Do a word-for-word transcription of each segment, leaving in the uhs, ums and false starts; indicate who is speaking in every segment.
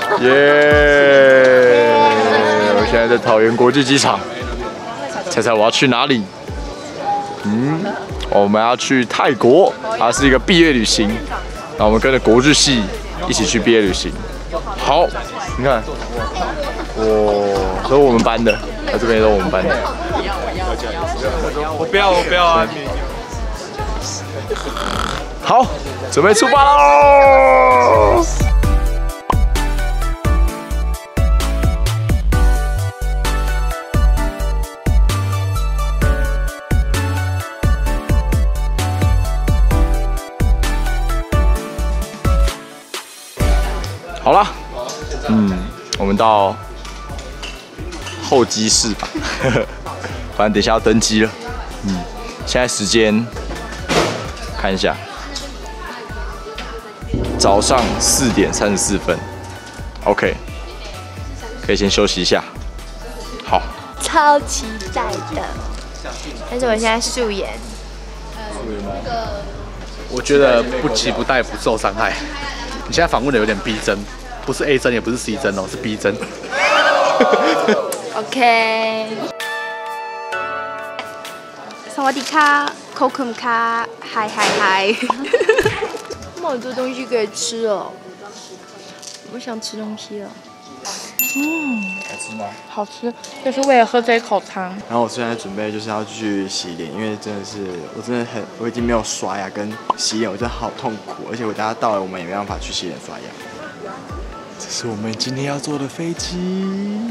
Speaker 1: 耶！我现在在桃园国际机场，猜猜我要去哪里？嗯，我们要去泰国，它是一个毕业旅行。那我们跟着国日系一起去毕业旅行。好，你看，哇，都是我们班的，在这边都是我们班的。
Speaker 2: 我不要，我不要啊！
Speaker 1: 好，准备出发喽！好了，嗯，我们到候机室吧，反正等一下要登机了。嗯，现在时间看一下，早上四点三十四分。OK， 可以先休息一下。好，
Speaker 3: 超期待的，但是我现在素颜。
Speaker 1: 素颜吗？
Speaker 2: 我觉得不急不待不受伤害。你现在访问的有点逼真，不是 A 针也不是 C 针哦，是 B 针。
Speaker 3: OK。萨瓦迪卡 ，Kokum 卡，嗨嗨嗨！好多东西可以吃哦，我想吃东西了。
Speaker 4: 嗯，
Speaker 1: 好吃吗？
Speaker 4: 好吃，就是为了喝这一口汤。
Speaker 5: 然后我现在准备就是要去洗脸，因为真的是我真的很我已经没有刷牙跟洗脸，我真的好痛苦，而且我等下到了我们也没办法去洗脸刷牙。
Speaker 1: 这是我们今天要坐的飞机。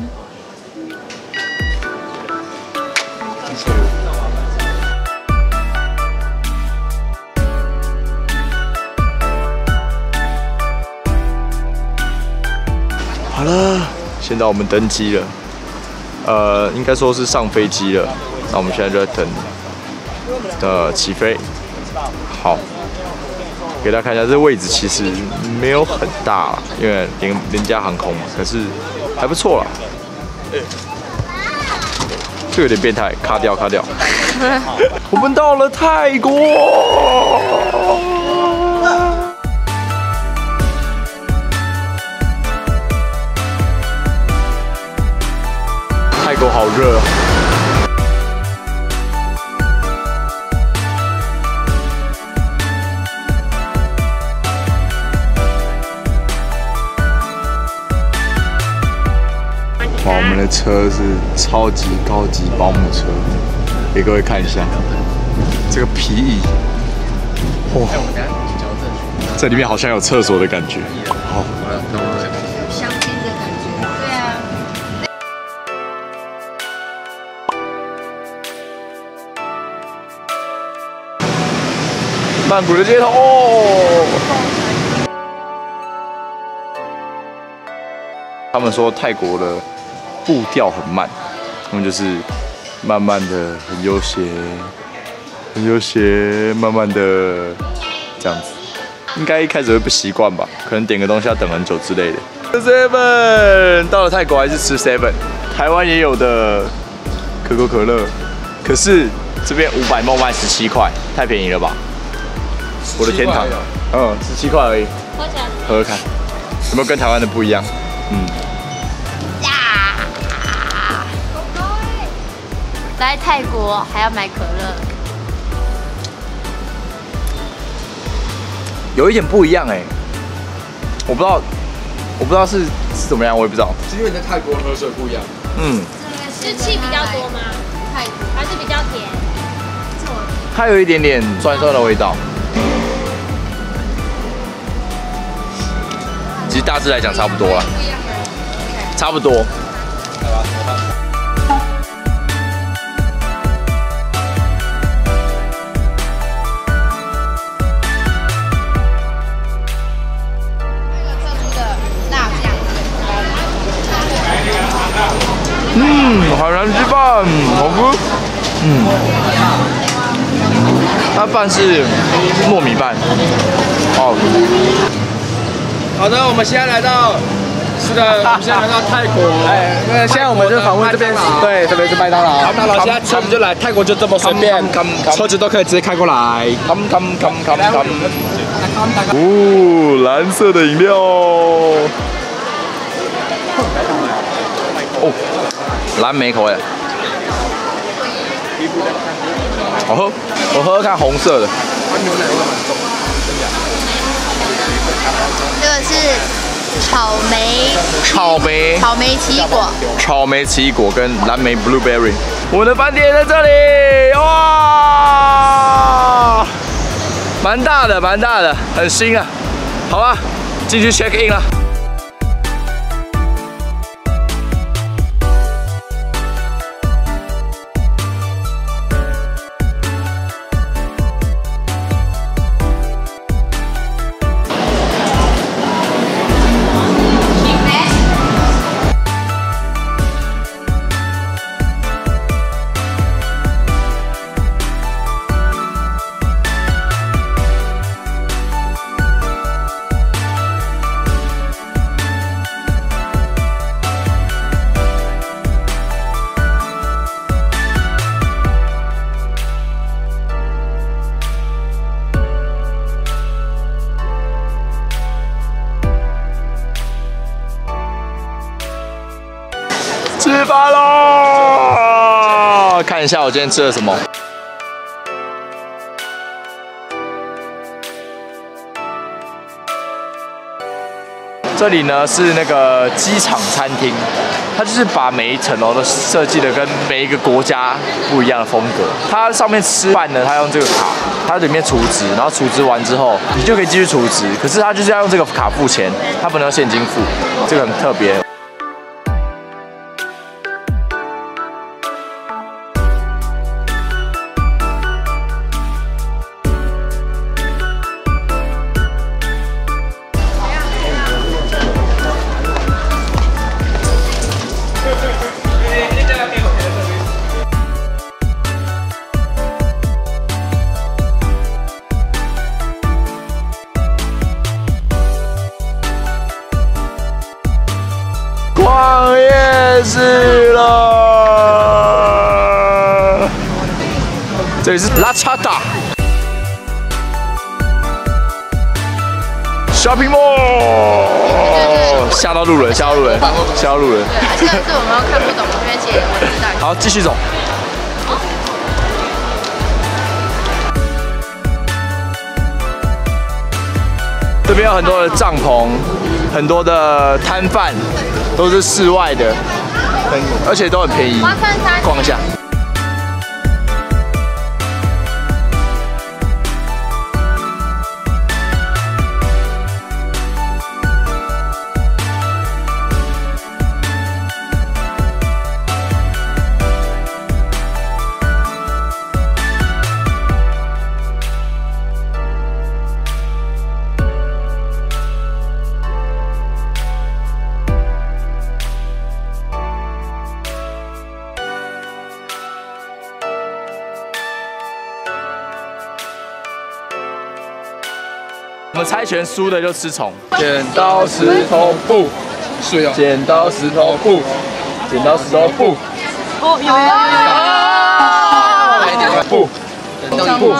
Speaker 1: 好了，现在我们登机了，呃，应该说是上飞机了。那我们现在就在等，呃，起飞。好，给大家看一下，这位置其实没有很大啦，因为廉廉价航空嘛，可是还不错啦。这有点变态，卡掉卡掉。我们到了泰国。泰国好热啊！哇，我们的车是超级高级保姆车，给各位看一下这个皮椅，哇，这里面好像有厕所的感觉，好。
Speaker 3: 香槟的感觉，对啊。
Speaker 1: 曼谷的街头哦，他们说泰国的步调很慢，他们就是慢慢的、很悠闲、很悠闲，慢慢的这样子。应该一开始会不习惯吧，可能点个东西要等很久之类的。seven 到了泰国还是吃 seven， 台湾也有的可口可乐，可是这边五百 ml 卖十七块，太便宜了吧？我的天堂，嗯，十七块而已，喝起来喝喝看，有没有跟台湾的不一样？嗯。
Speaker 3: 呀！来泰国还要买可乐，
Speaker 1: 有一点不一样哎，我不知道，我不知道是是怎么样，我也不知道。
Speaker 2: 是因为你在泰国喝水不一样。
Speaker 1: 嗯。
Speaker 6: 是气比较多吗？泰国还是比较甜？
Speaker 1: 它有一点点酸酸的味道。其实大致来讲差不多啦，差不多。嗯，海南鸡饭好吃。嗯，它饭是糯米饭，好。
Speaker 2: 好的，我们现在来到，是的，我们现在来到泰国。哎，那现在我们就访问这边，对，这边是麦当劳。麦当劳现在车子就来，泰国就这么随便，车子都可以直接开过来。
Speaker 1: come come come come come。哦，蓝色的饮料。 哦，蓝莓口味，好喝。我喝喝看红色的。
Speaker 3: 这个是草莓，
Speaker 1: 草莓，
Speaker 3: 草莓奇异果，
Speaker 1: 草莓奇异果跟蓝莓 blueberry。我的饭店在这里，哇，蛮大的，蛮大的，很新啊。好吧，进去 check in 了。吃饭喽！看一下我今天吃了什么。这里呢是那个机场餐厅，它就是把每一层楼都设计的跟每一个国家不一样的风格。它上面吃饭呢，它用这个卡，它里面储值，然后储值完之后，你就可以继续储值。可是它就是要用这个卡付钱，它不能用现金付，这个很特别。逛夜市了，这里是拉查达 Shopping Mall， 吓到路人，吓到路人，吓到路人。
Speaker 3: 这个是我们要看不懂，因为其实我知道。
Speaker 1: 好，继续走。这边有很多的帐篷，很多的摊贩，都是室外的，很而且都很便宜，逛一下。我们猜拳输的就吃虫。剪刀石头布，水哦。剪刀石头布，剪刀石头布。哦，有有有有。布，剪刀布。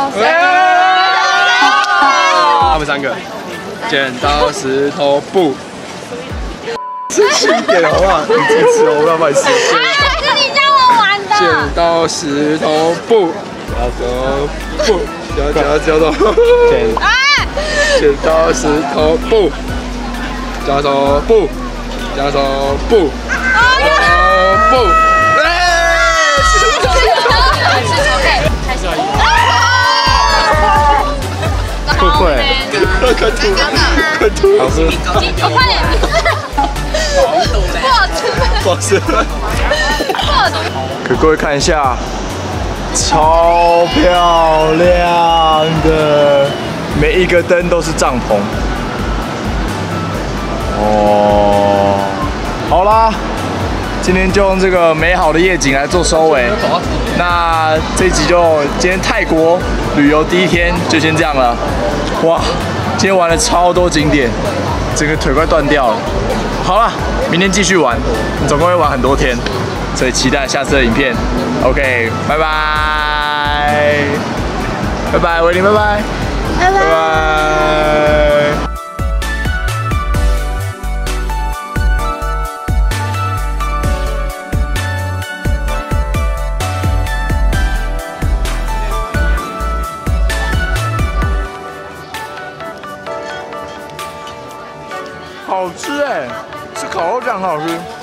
Speaker 1: 他们三个，剪刀石头布。吃轻点好不好？你自己吃，我不要帮你吃。
Speaker 6: 是你教我玩的。
Speaker 2: 剪刀石头布，剪刀布，剪刀剪刀剪。剪刀石头布，加手布，加手布，加手布，哎！石头，石头，
Speaker 6: 石头，开始。
Speaker 1: 不会，
Speaker 2: 快吐，快吐，好吃，
Speaker 6: 快点，不好吃，
Speaker 2: 不好吃，
Speaker 6: 不好吃。
Speaker 1: 给各位看一下，超漂亮的。每一个灯都是帐篷哦。好啦，今天就用这个美好的夜景来做收尾。那这一集就今天泰国旅游第一天就先这样了。哇，今天玩了超多景点，整个腿快断掉了。好了，明天继续玩，总共会玩很多天，所以期待下次的影片。OK， 拜拜，拜拜，维林，拜拜。拜拜。 好吃哎，吃烤肉酱很好吃。